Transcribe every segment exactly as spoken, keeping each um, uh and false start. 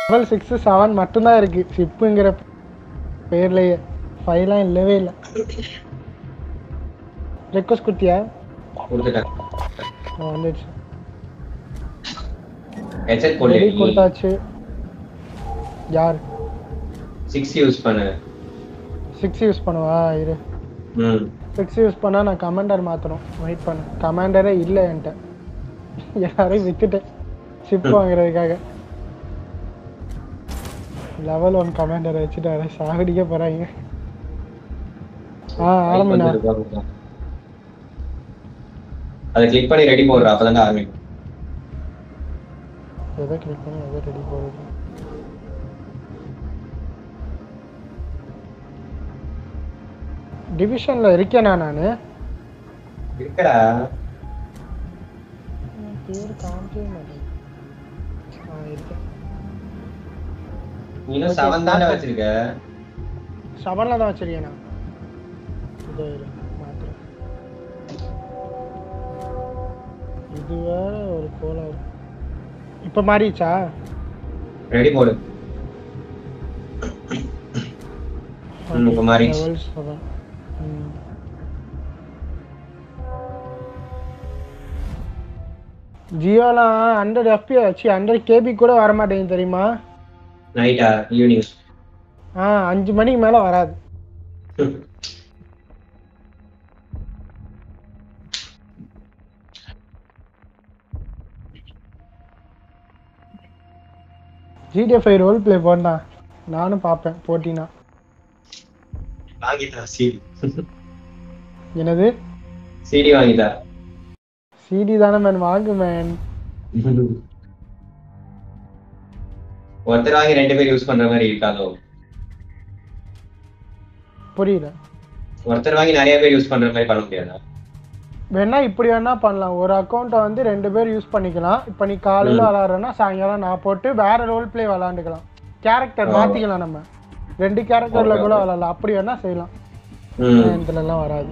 Level six seven மட்டும்தான் இருக்கு ஷிப்புங்கிற பேர்லயே ஃபைவ்லாம் இல்லவே இல்லை. ரெக்வஸ்ட் கொடுத்தியா? கொடுத்துட்டேன். வந்துச்சு. ஹெட்செட் போடு. கொடுத்தாச்சு. யார் சிக்ஸ் யூஸ் பண்ணு. சிக்ஸ் யூஸ் பண்ணுவா இரு. ம் சிக்ஸ் யூஸ் பண்ணா நான் கமாண்டர் மாத்தணும். வெயிட் பண்ணு. கமாண்டரே இல்லை என்கிட்ட. யாரையும் வித்துட்டேன் ஷிப் வாங்குறதுக்காக. லெவல் ஒன் கமாண்டரை வச்சுட்டு அதை சாகடிக்க போறாங்க. ஆ ஆரம்பினா அதை கிளிக் பண்ணி ரெடி போடுற அப்பதான் ஆரம்பிக்கும். எதை கிளிக் பண்ணி எதை ரெடி போடுறது? டிவிஷன்ல இருக்கேனா நானு? இருக்கடா. பேர் காமிக்கவே மாட்டேன். ஆ இருக்கேன். நீங்க செவன் தானே வச்சிருக்க? செவன்ல தான் வச்சிருக்கேனா? இதோ இரு மாத்துறேன். இது வேற ஒரு கோளாறு. இப்ப மாறிச்சா? ரெடி போடு. ம் இப்ப மாறிச்சு. Level seven. ம் ஜியோலாம் ஹண்ட்ரட் எஃப்பி ஆச்சு. ஹண்ட்ரட் கேபி கூட வர மாட்டேங்குது தெரியுமா? நைட்டா ஈவினிங்? ஆ அஞ்சு மணிக்கு மேல வராது. ஜிடிஏ ஃபைவ் ரோல் பிளே போடா. நானும் பார்ப்பேன் போட்டினா. வாங்கிட்டா சிடி. என்னது? சிடி வாங்கிட்டா. சிடி தானே மேன் வாங்கு மேன். ஒருத்தர் வாங்கி ரெண்டு பேர் யூஸ் பண்ற மாதிரி இருக்காதோ? புரியல. ஒருத்தர் வாங்கி நிறைய பேர் யூஸ் பண்ற மாதிரி பண்ண முடியாதா? வேணா இப்படி வேணா பண்ணலாம். ஒரு அக்கௌண்ட்டை வந்து ரெண்டு பேர் யூஸ் பண்ணிக்கலாம். இப்போ நீ காலையில் விளாட்றேன்னா சாயங்காலம் நான் போட்டு வேற ரோல் பிளே விளாண்டுக்கலாம். கேரக்டர் மாற்றிக்கலாம். நம்ம ரெண்டு கேரக்டரில் கூட விளாட்லாம். அப்படி வேணா செய்யலாம். இதுலலாம் வராது.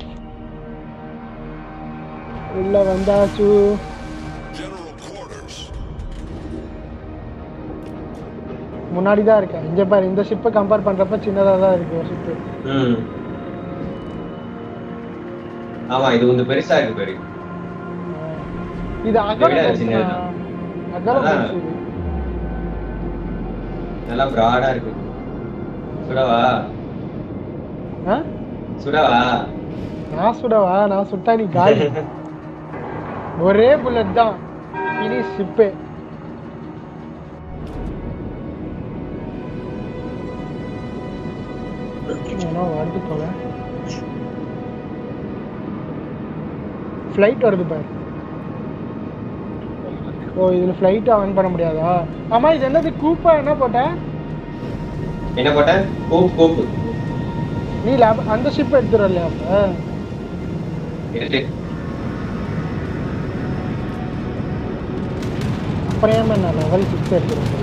உள்ள வந்தாச்சு. முன்னாடி தான் இருக்கேன். இங்க பாரு, இந்த ஷிப்பை கம்பேர் பண்றப்ப சின்னதா தான் இருக்கு ஒரு ஷிப். ம் ஆமா, இது கொஞ்சம் பெருசா இருக்கு பாரு. இது அகலம் சின்னதா. அகலம் நல்லா பிராடா இருக்கு. சுடவா? ஆ சுடவா? நான் சுடவா? நான் சுட்டா நீ காலி. ஒரே புல்லட் தான். இது ஷிப்பே. வருது போல. ஃப்ளைட் வருது பாரு. ஓ இதுல ஃப்ளைட் ஆன் பண்ண முடியாதா? ஆமா, இது என்னது கூப்பா? என்ன போட்ட? என்ன போட்ட? கூப் கூப். நீ அந்த ஷிப் எடுத்துறல அப்ப? எடுத்து. அப்புறம் ஏன் நான் லெவல் சிக்ஸ் எடுத்துறேன்?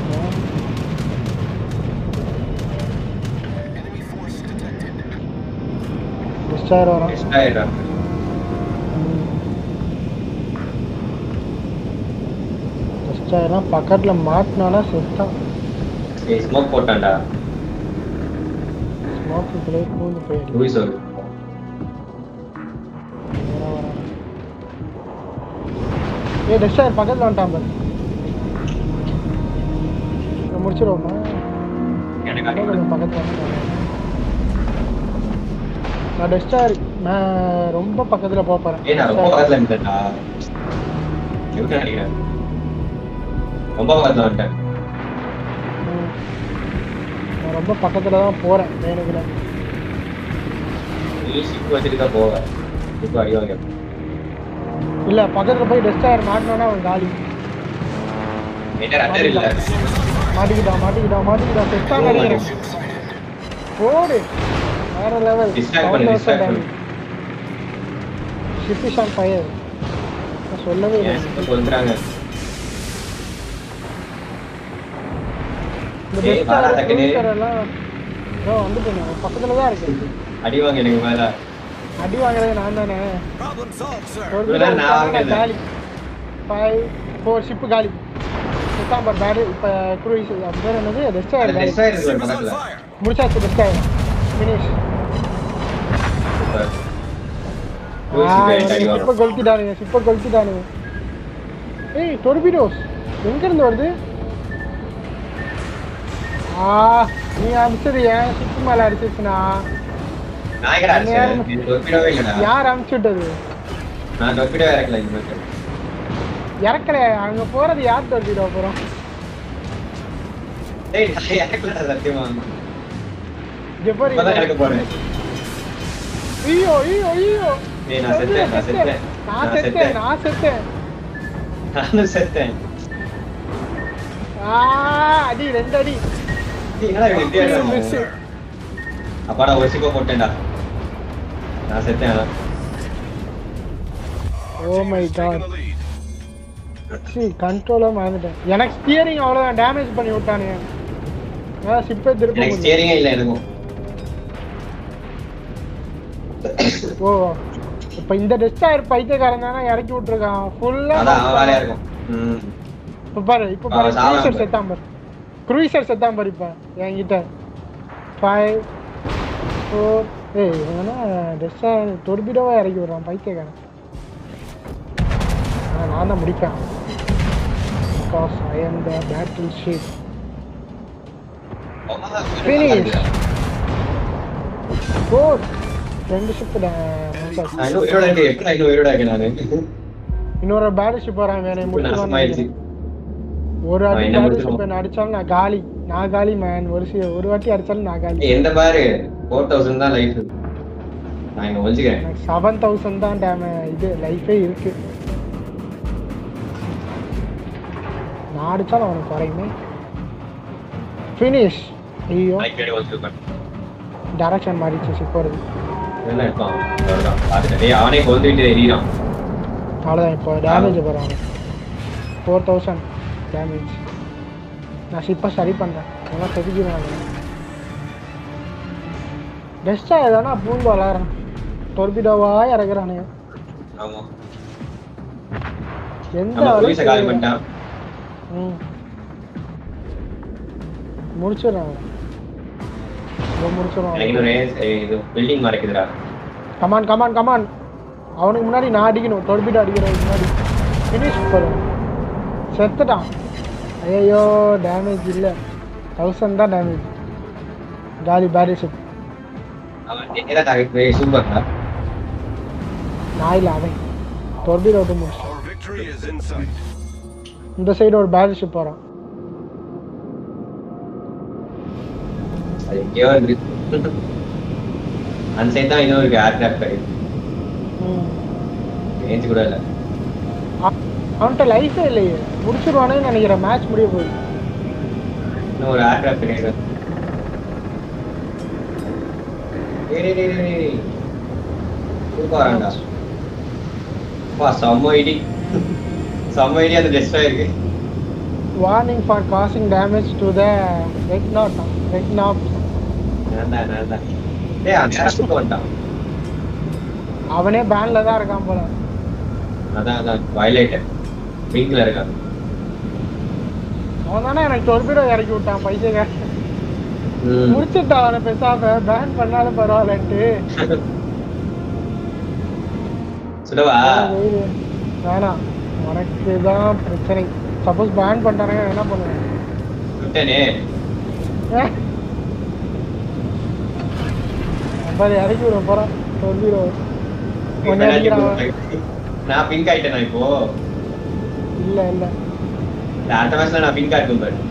டிஸ்ட்ராயர் வரும். டிஸ்ட்ராயர். டிஸ்ட்ராயர்லாம் பக்கத்துல மாட்டினானா செத்தான். ஏய் ஸ்மோக் போட்டான்டா. ஸ்மோக் பிளே கூந்து போயிடு. லூயிஸ் ஓடு. ஏய் டிஸ்ட்ராயர் பக்கத்துல வந்துட்டான் பாரு. நான் முடிச்சிரோமா? எனக்கு அடிக்க பக்கத்துல வந்துட்டான். நான் டெஸ்டார் நான் ரொம்ப பக்கத்துல போக போறேன். ஏய் நான் ரொம்ப பக்கத்துல நின்னுட்டா. எங்க அடிக்கிறேன்? ரொம்ப பக்கத்துல வந்துட்டேன். நான் ரொம்ப பக்கத்துல தான் போறேன். வேணுக்குல நீ ஷிப் வச்சிட்டு தான் போவ. இப்போ அடி வாங்க. இல்ல பக்கத்துல போய் டெஸ்டார் மாட்டனோனா அவன் காலி. என்ன ரட்டர் இல்ல. மாட்டிக்கிட்டா மாட்டிக்கிட்டா மாட்டிக்கிட்டா செத்தான் நினைக்கிறேன். போடு. வேற லெவல். டிஸ்ட்ராக்ட் பண்ணு டிஸ்ட்ராக்ட் பண்ணு. Ship is on fire. நான் சொல்லவே இல்லை. என்ன சொல்றாங்க? இந்த டெஸ்டார் டெஸ்டார்லாம் ப்ரோ வந்துட்டேன். பக்கத்துல தான் இருக்கு. அடி வாங்க எனக்கு மேல. அடி வாங்குறது நான் தானே. ஒரு நான் வாங்குறேன். காலி. ஃபைவ் ஃபோர் ஷிப் காலி. செத்தான் பார் பேடு. இப்போ க்ரூயிஸ் அது பேர் என்னது? டெஸ்ட்ராயர். டெஸ்ட்ராயர் இருக்கு பக்கத்துல. முடிச்சாச்சு டெஸ்ட்ராயர். ஃபினிஷ். இப்போ கொளுத்திட்டானுங்க இப்போ கொளுத்திட்டானுங்க. ஏய் டொர்பிடோஸ் எங்க இருந்து வருது? ஆ நீ அடிச்சது ஏன் சிப்பு மேல அடிச்சிச்சுனா? யார் அனுப்பிச்சு விட்டது? நான் டொர்பிடோ இறக்கல. இறக்கல. அங்க போறது யார் டொர்பிடோ போறோம்? டேய் நான் இறக்கல சத்தியமா. ஜெபரி இப்பதான் இறக்க போறேன். ஐயோ ஐயோ ஐயோ. ஏய் நான் செத்தேன் நான் செத்தேன். நான் செத்தேன் நான் செத்தேன். நானும் செத்தேன். ஆ அடி ரெண்டு அடி. என்னடா இப்படி மிஸ். அப்பாடா ஒரு சிப்போ போட்டேன்டா. நான் செத்தேன். Oh my god. சி கண்ட்ரோலா மாறிட்டேன். எனக்கு ஸ்டியரிங் அவ்வளவுதான் டேமேஜ் பண்ணி விட்டானுங்க. நான் சிப்பே திருப்ப எனக்கு ஸ்டியரிங்கே இல்ல எனக்கும். ஓ இப்ப இந்த டெஸ்டாயர் பைத்தியக்காரன் தானே இறக்கி விட்டுருக்கான் ஃபுல்லா. அதான் வேலையா இருக்கும். ம் இப்ப பாரு இப்ப பாரு க்ரூயிசர் செத்தான் பாரு. க்ரூயிசர் செத்தான் பாரு இப்ப என்கிட்ட. ஃபைவ் ஃபோர் ஏய் இவனா டெஸ்டாயர் டொர்பிடோவா இறக்கி விடுறான் பைத்தியக்காரன். நான் தான் முடிப்பேன். Because I am the battleship. Finish. Good. ரெண்டு ஷிப் தான். நான் உயிரோட இருக்கேன். எப்படி நான் உயிரோட இருக்கேன் நானு? இன்னொரு பேட்டில்ஷிப் வரான் வேற முடிச்சு. ஒரு அடி பேட்டில்ஷிப் என்ன அடிச்சாலும் நான் காலி. நான் காலி மேன். ஒரு ஒரு வாட்டி அடிச்சாலும் நான் காலி. எந்த பாரு நாலாயிரம் தான் லைஃப். நான் இங்க ஒளிஞ்சிக்கிறேன். ஏழாயிரம் தான் டேமேஜ் இது லைஃபே இருக்கு. நான் அடிச்சாலும் அவனுக்கு குறையுமே. ஃபினிஷ். ஐயோ டைரக்ஷன் மாறிச்சு ஷிப் வருது. என்ன இருக்கான் அவ்வளவுதான் பாத்துட்டே அவனே கொல்லிட்டு எறிறான். அவ்வளவுதான் இப்போ டேமேஜ் போறான். நாலாயிரம் டேமேஜ். நான் ஷிப்பை சரி பண்றேன். எல்லாம் செதுக்கிறாங்க. பெஸ்டா ஏதானா பூந்து விளாடுறான். டொர்பிடோவா இறக்குறானுங்க. ஆமா எந்த போலீஸை கால் பண்ணிட்டான். ம் முடிச்சிடுறாங்க. பில்டிங் மறைக்குதுடா. Come on come on come on. அவனுக்கு முன்னாடி நான் அடிக்கணும். டொர்பிடோ அடிக்கிறதுக்கு முன்னாடி ஃபினிஷ் பண்ணும். செத்துட்டான். ஐயோ டேமேஜ் இல்லை. தௌசண்ட் தான் டேமேஜ். காலி பேட்டில்ஷிப். நான் இல்லை அவன் டொர்பிடோ விட்டு முடிச்சிட்டான். இந்த சைடு ஒரு பேட்டில்ஷிப் வரான். எங்கேயோ இருக்கு. அந்த சைடு தான் இன்னொரு ஏர்கிராஃப்ட் இருக்கு. ரேஞ்ச் கூட இல்லை. அவன்கிட்ட லைஃபே இல்லையே. முடிச்சிருவானே நினைக்கிறேன். மேட்ச் முடிய போகுது. இன்னும் ஒரு ஏர்கிராஃப்ட் கிடையாது. டேய் டேய் டேய் சூப்பராண்டா. வா செம்ம இடி. செம்ம இடி அந்த டெஸ்ட்ராயருக்கு. Warning for causing damage to the red knot red knot. நான்டா நான்டா. டேய் அந்த ஏர்கிராஃப்ட் வந்துட்டான். அவனே பேன்ல தான் இருக்கான் போல. அதான் அதான் வயலேட்டர் பிங்க்ல இருக்கான். அவன் தானே எனக்கு டொர்பிடோ இறக்கி விட்டான் பைத்தியக்காரன். முடிச்சுட்டான் அவனை பேசாம பேன் பண்ணாலும் பரவாயில்லன்ட்டு. சுடவா வேணாம் உனக்கு தான் பிரச்சனை. சப்போஸ் பேன் பண்ணிட்டானுங்க என்ன பண்ணுவேன்? சுட்டனே நம்ம இறக்கி விட போறான் டொர்பிடோ. நான் பிங்க் ஆயிட்டேனா இப்போ? இல்ல இல்ல அடுத்த மேட்ச்ல நான் பிங்க் ஆயிட்டேன் பாரு.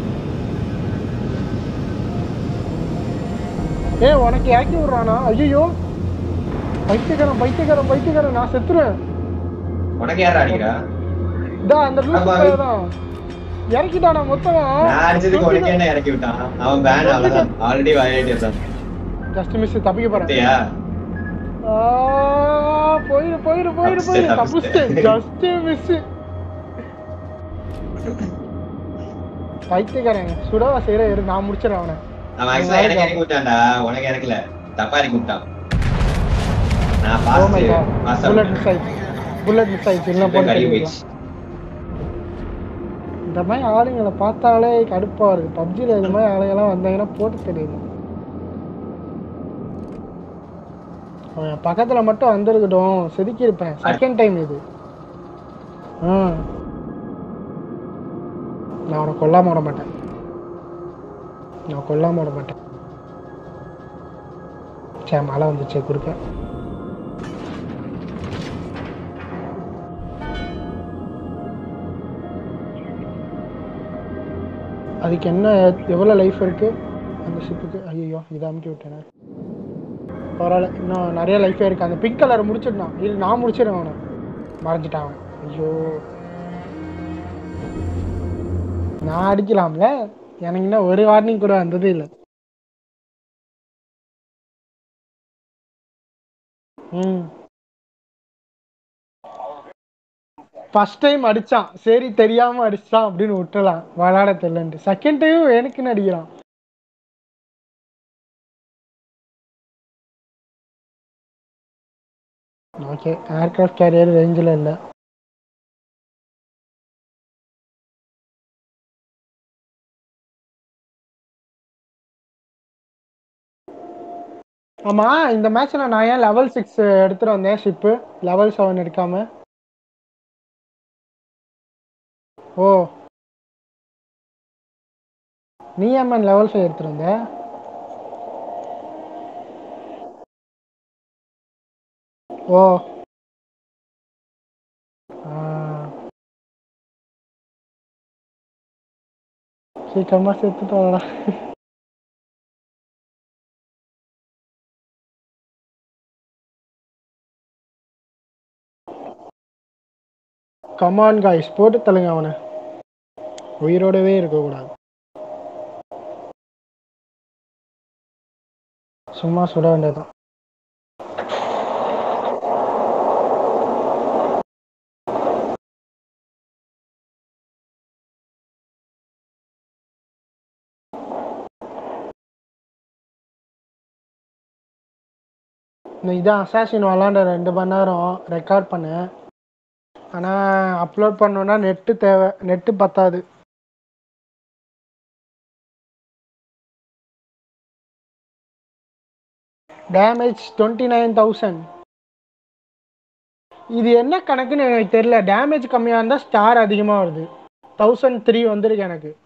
ஏய் உனக்கு இறக்கி விடுறானா? ஐயோ பைத்தியக்காரன் பைத்தியக்காரன் பைத்தியக்காரன். நான் செத்துறேன். உனக்கு யாரா அடிக்கிறா? இதா அந்த லூசு தான் இறக்கிட்டானா மொத்தமா. நான் அடிச்சதுக்கு உனக்கு என்ன இறக்கி விட்டான்? அவன் பேன் அவ்வளவுதான். ஆல்ரெடி வயலேட்டர் தான். Just miss. தப்பிக்க போறேன். சரியா? ஆ போயிரு போயிரு போயிரு போயிரு. தப்பிச்சிட்டேன். Just miss. பைத்தியக்காரன் சுடவா செய்யற இரு. நான் முடிச்சிடறேன் அவனை. அவன் ஆக்சுவலா எனக்கு இறக்கி விட்டான்டா. உனக்கு இறக்கல. தப்பா இறக்கி விட்டான். நான் பாஸ் பாஸ் புல்லட் மிஸ் ஆயிடுச்சு. புல்லட் மிஸ் ஆயிடுச்சு. இல்ல போட்டு இந்த மாதிரி ஆளுங்களை பார்த்தாலே கடுப்பா வருது. பப்ஜியில் இது மாதிரி ஆளுங்கெல்லாம் வந்தாங்கன்னா போட்டு தெரியுது. அவன் பக்கத்தில் மட்டும் வந்திருக்கட்டும், செதுக்கியிருப்பேன். செகண்ட் டைம் இது. ம் நான் அவனை கொல்லாம விட மாட்டேன். நான் கொல்லாம விட மாட்டேன். சே மழை வந்துச்சு குறுக்க. அதுக்கு என்ன எவ்வளோ லைஃப் இருக்கு அந்த ஷிப்புக்கு? ஐயோ இதை அமுக்கி விட்டேனே. பரவாயில்ல, இன்னும் நிறைய லைஃபே இருக்கு. அந்த பிங்க் கலர் முடிச்சிடணும். இல்லை நான் முடிச்சிடுவேன். அவனை மறைஞ்சிட்டான். ஐயோ நான் அடிக்கலாம்ல, எனக்கு இன்னும் ஒரு வார்னிங் கூட வந்ததே இல்லை. ம் ஃபர்ஸ்ட் டைம் அடிச்சான், சரி தெரியாம அடிச்சான் அப்படின்னு விட்டுலாம், விளாட தெரியலன்ட்டு. செகண்ட் டைம் எனக்குன்னு அடிக்கிறான். ஓகே, ஏர்கிராஃப்ட் கேரியர் ரேஞ்சில் இல்லை. ஆமா, இந்த மேட்ச்ல நான் ஏன் லெவல் சிக்ஸ் எடுத்துட்டு வந்தேன் ஷிப்பு, லெவல் செவன் எடுக்காம? ஓ நீ ஏன் லெவல் ஃபைவ் எடுத்துட்டு வந்த? ஓ சீக்கிரமா செத்துட்டு வாடா. கமான் காய்ஸ், போட்டு தள்ளுங்க அவனை, உயிரோடவே இருக்கக்கூடாது. சும்மா சுட வேண்டியதான். இதான் அசாசின் விளாண்ட ரெண்டு மணி நேரம் ரெக்கார்ட் பண்ணேன். ஆனால் அப்லோட் பண்ணோன்னா நெட்டு தேவை, நெட்டு பத்தாது. Damage twenty nine thousand. இது என்ன கணக்குன்னு எனக்கு தெரியல. டேமேஜ் கம்மியாக இருந்தால் ஸ்டார் அதிகமாக வருது. தௌசண்ட் த்ரீ வந்துருக்கு எனக்கு.